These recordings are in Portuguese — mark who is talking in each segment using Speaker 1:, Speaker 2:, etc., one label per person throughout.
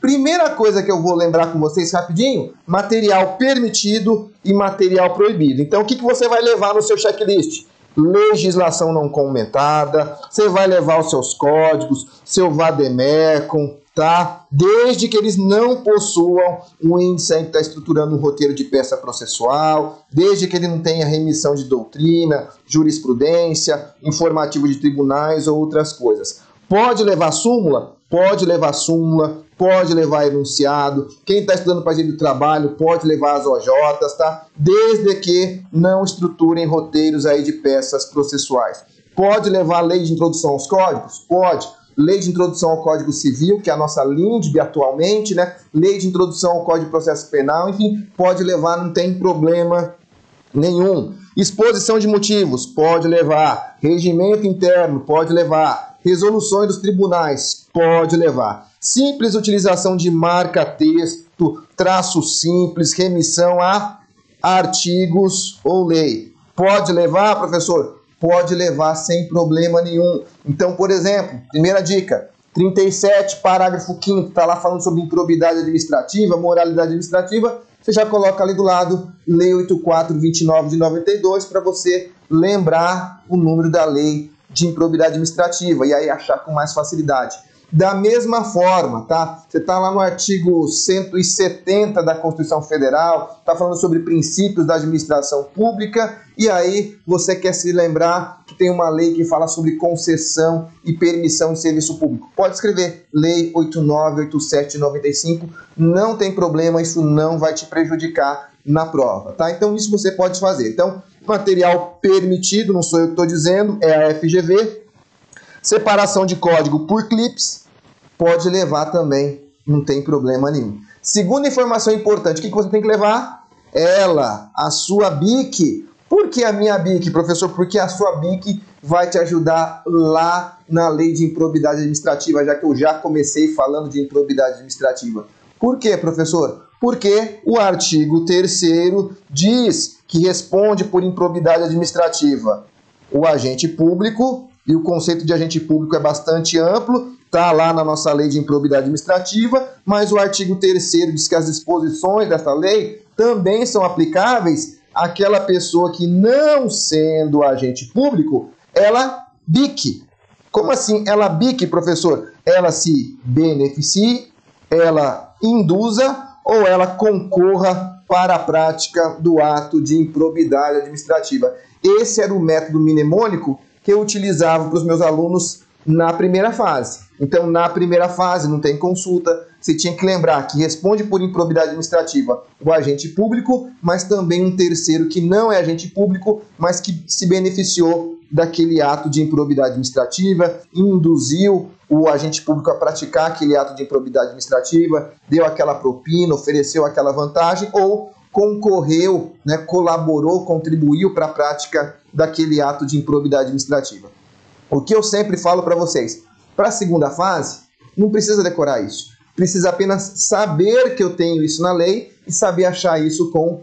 Speaker 1: Primeira coisa que eu vou lembrar com vocês rapidinho, material permitido e material proibido. Então, o que você vai levar no seu checklist? Legislação não comentada, você vai levar os seus códigos, seu vademecum, tá? Desde que eles não possuam um índice aí que está estruturando um roteiro de peça processual, desde que ele não tenha remissão de doutrina, jurisprudência, informativo de tribunais ou outras coisas. Pode levar súmula? Pode levar súmula, pode levar enunciado. Quem está estudando para direito do trabalho pode levar as OJs, tá? Desde que não estruturem roteiros aí de peças processuais. Pode levar a lei de introdução aos códigos? Pode. Lei de introdução ao Código Civil, que é a nossa LINDB atualmente, né? Lei de introdução ao Código de Processo Penal, enfim, pode levar, não tem problema nenhum. Exposição de motivos, pode levar. Regimento interno, pode levar. Resoluções dos tribunais, pode levar. Simples utilização de marca-texto, traço simples, remissão a artigos ou lei. Pode levar, professor? Pode levar sem problema nenhum. Então, por exemplo, primeira dica, 37, parágrafo 5º, está lá falando sobre improbidade administrativa, moralidade administrativa, você já coloca ali do lado Lei 8429 de 92 para você lembrar o número da lei de improbidade administrativa e aí achar com mais facilidade. Da mesma forma, tá? Você está lá no artigo 170 da Constituição Federal, está falando sobre princípios da administração pública, e aí você quer se lembrar que tem uma lei que fala sobre concessão e permissão de serviço público. Pode escrever Lei 8987/95, não tem problema, isso não vai te prejudicar na prova, tá? Então isso você pode fazer. Então, material permitido, não sou eu que estou dizendo, é a FGV. Separação de código por clips, pode levar também, não tem problema nenhum. Segunda informação importante, o que você tem que levar? Ela, a sua BIC. Por que a minha BIC, professor? Porque a sua BIC vai te ajudar lá na lei de improbidade administrativa, já que eu já comecei falando de improbidade administrativa. Por quê, professor? Porque o artigo 3º diz que responde por improbidade administrativa o agente público, e o conceito de agente público é bastante amplo, está lá na nossa lei de improbidade administrativa, mas o artigo 3º diz que as disposições dessa lei também são aplicáveis àquela pessoa que, não sendo agente público, ela BIC. Como assim ela BIC, professor? Ela se beneficie, ela induza ou ela concorra para a prática do ato de improbidade administrativa. Esse era o método mnemônico que eu utilizava para os meus alunos na primeira fase. Então, na primeira fase, não tem consulta, você tinha que lembrar que responde por improbidade administrativa o agente público, mas também um terceiro que não é agente público, mas que se beneficiou daquele ato de improbidade administrativa, induziu o agente público a praticar aquele ato de improbidade administrativa, deu aquela propina, ofereceu aquela vantagem ou concorreu, né, colaborou, contribuiu para a prática daquele ato de improbidade administrativa. O que eu sempre falo para vocês, para a segunda fase, não precisa decorar isso. Precisa apenas saber que eu tenho isso na lei e saber achar isso com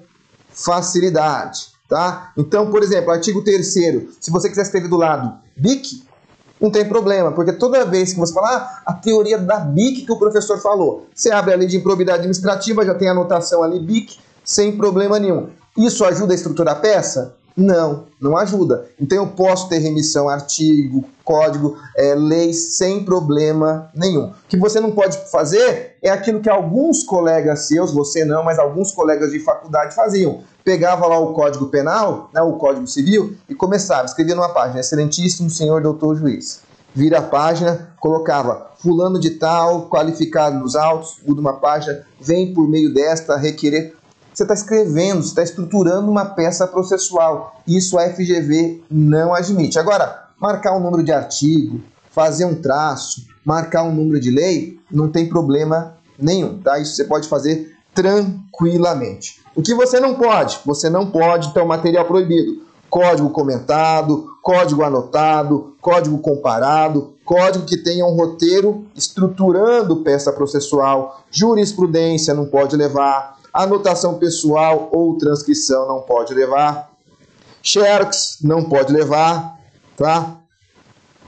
Speaker 1: facilidade, tá? Então, por exemplo, artigo 3º, se você quiser escrever do lado BIC, não tem problema, porque toda vez que você falar a teoria da BIC que o professor falou, você abre a lei de improbidade administrativa, já tem a anotação ali BIC, sem problema nenhum. Isso ajuda a estruturar a peça? Não, não ajuda. Então eu posso ter remissão, artigo, código, leis sem problema nenhum. O que você não pode fazer é aquilo que alguns colegas seus, você não, mas alguns colegas de faculdade faziam. Pegava lá o Código Penal, né, o Código Civil, e começava, escrevia numa página, excelentíssimo senhor doutor juiz. Vira a página, colocava fulano de tal, qualificado nos autos, muda uma página, vem por meio desta requerer. Você está escrevendo, você está estruturando uma peça processual. Isso a FGV não admite. Agora, marcar um número de artigo, fazer um traço, marcar um número de lei, não tem problema nenhum, tá? Isso você pode fazer tranquilamente. O que você não pode? Você não pode ter o material proibido. Código comentado, código anotado, código comparado, código que tenha um roteiro estruturando peça processual, jurisprudência não pode levar, anotação pessoal ou transcrição não pode levar, xerox não pode levar, tá?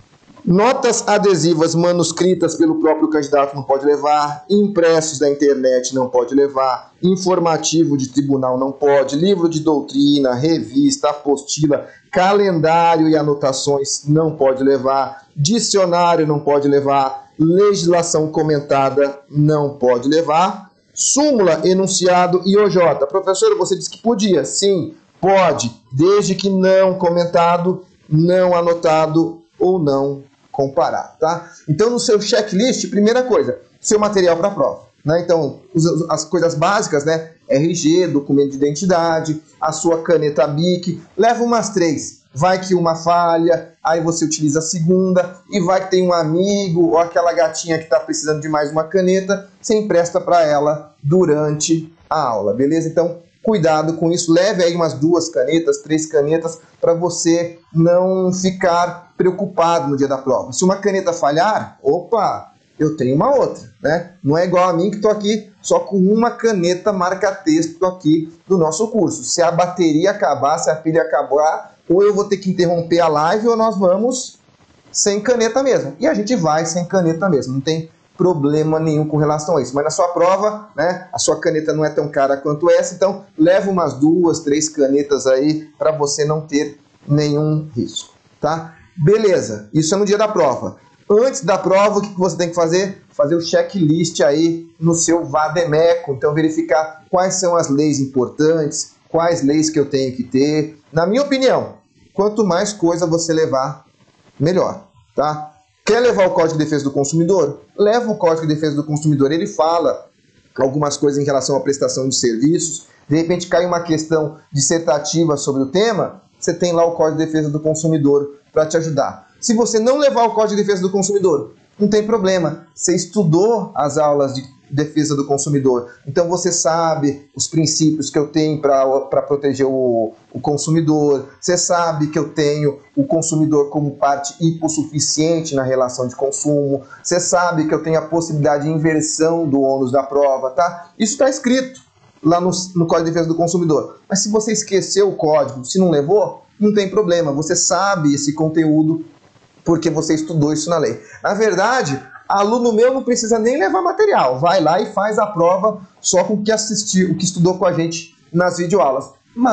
Speaker 1: Notas adesivas manuscritas pelo próprio candidato não pode levar, impressos da internet não pode levar, informativo de tribunal não pode, livro de doutrina, revista, apostila, calendário e anotações não pode levar, dicionário não pode levar, legislação comentada não pode levar, súmula, enunciado e OJ. Professor, você disse que podia. Sim, pode, desde que não comentado, não anotado ou não comparar, tá? Então, no seu checklist, primeira coisa, seu material para prova, né? Então, as coisas básicas, né? RG, documento de identidade, a sua caneta Bic, leva umas 3. Vai que uma falha, aí você utiliza a segunda, e vai que tem um amigo ou aquela gatinha que está precisando de mais uma caneta, você empresta para ela durante a aula, beleza? Então, cuidado com isso, leve aí umas 2 canetas, 3 canetas, para você não ficar preocupado no dia da prova. Se uma caneta falhar, opa, eu tenho uma outra, né? Não é igual a mim que estou aqui só com uma caneta marca-texto aqui do nosso curso. Se a bateria acabar, se a pilha acabar, ou eu vou ter que interromper a live ou nós vamos sem caneta mesmo. E a gente vai sem caneta mesmo, não tem problema nenhum com relação a isso. Mas na sua prova, né, a sua caneta não é tão cara quanto essa, então leva umas 2, 3 canetas aí para você não ter nenhum risco, tá? Beleza, isso é no dia da prova. Antes da prova, o que você tem que fazer? Fazer o checklist aí no seu Vademécum. Então, verificar quais são as leis importantes, quais leis que eu tenho que ter. Na minha opinião, quanto mais coisa você levar, melhor, tá? Quer levar o Código de Defesa do Consumidor? Leva o Código de Defesa do Consumidor. Ele fala algumas coisas em relação à prestação de serviços. De repente, cai uma questão dissertativa sobre o tema, você tem lá o Código de Defesa do Consumidor para te ajudar. Se você não levar o Código de Defesa do Consumidor, não tem problema. Você estudou as aulas de defesa do consumidor. Então você sabe os princípios que eu tenho para proteger o consumidor. Você sabe que eu tenho o consumidor como parte hipossuficiente na relação de consumo. Você sabe que eu tenho a possibilidade de inversão do ônus da prova, tá? Isso está escrito lá no Código de Defesa do Consumidor. Mas se você esqueceu o código, se não levou, não tem problema. Você sabe esse conteúdo porque você estudou isso na lei. Na verdade, aluno meu não precisa nem levar material. Vai lá e faz a prova só com o que assistiu, o que estudou com a gente nas videoaulas.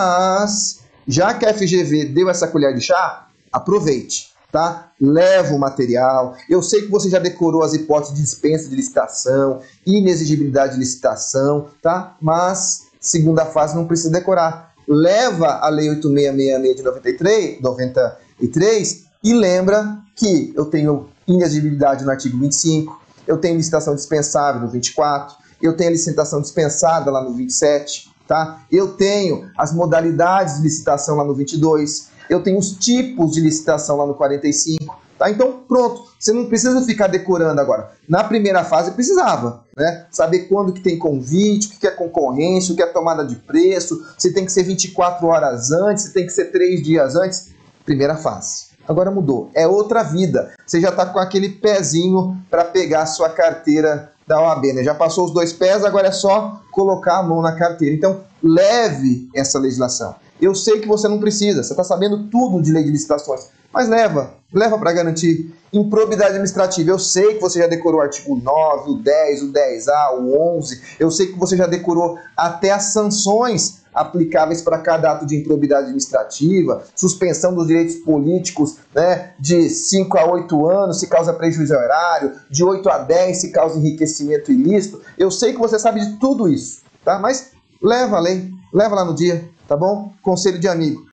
Speaker 1: Mas, já que a FGV deu essa colher de chá, aproveite, tá? Leva o material. Eu sei que você já decorou as hipóteses de dispensa de licitação, inexigibilidade de licitação, tá? Mas, segunda fase não precisa decorar. Leva a Lei 8666 de 93 e lembra que eu tenho inexigibilidade no artigo 25, eu tenho licitação dispensável no 24, eu tenho a licitação dispensada lá no 27, tá? Eu tenho as modalidades de licitação lá no 22, eu tenho os tipos de licitação lá no 45, tá? Então, pronto, você não precisa ficar decorando agora. Na primeira fase precisava, né? Saber quando que tem convite, o que é concorrência, o que é tomada de preço, se tem que ser 24 horas antes, se tem que ser 3 dias antes. Primeira fase. Agora mudou, é outra vida. Você já está com aquele pezinho para pegar a sua carteira da OAB, né? Já passou os 2 pés, agora é só colocar a mão na carteira. Então, leve essa legislação. Eu sei que você não precisa, você está sabendo tudo de lei de licitações, mas leva para garantir. Improbidade administrativa, eu sei que você já decorou o artigo 9, o 10, o 10A, o 11, eu sei que você já decorou até as sanções aplicáveis para cada ato de improbidade administrativa, suspensão dos direitos políticos, né, de 5 a 8 anos se causa prejuízo ao erário, de 8 a 10 se causa enriquecimento ilícito. Eu sei que você sabe de tudo isso, tá? Mas leva a lei, leva lá no dia, tá bom? Conselho de amigo.